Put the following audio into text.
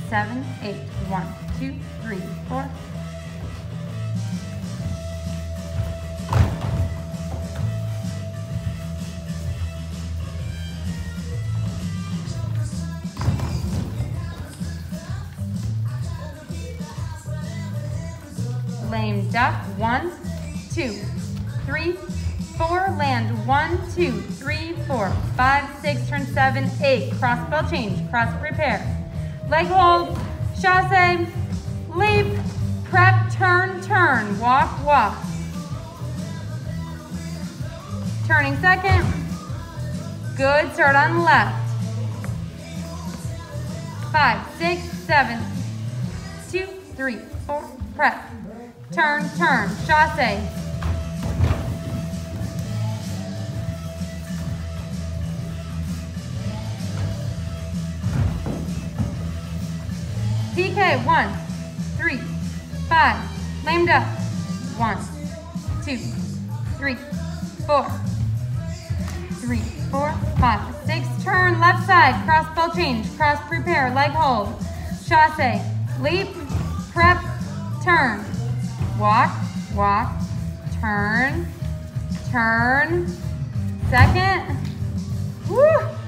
7, 8. 1, 2, 3, 4. Lame duck. 1, 2, 3, 4. Land. 1, 2, 3, 4, 5, 6. Turn 7, 8. Cross ball change. Cross prepare. Leg hold. Chasse. Leap. Prep. Turn. Turn. Walk. Walk. Turning second. Good. Start on left. 5, 6, 7. 2, 3, 4. Prep. Turn, turn, chasse. PK, 1, 3, 5. Lame duck. 1, 2, 3, 4. 3, 4, 5, 6. Turn left side. Cross ball change. Cross prepare. Leg hold. Chasse. Leap. Prep. Turn. Walk, walk, turn, turn, second, woo!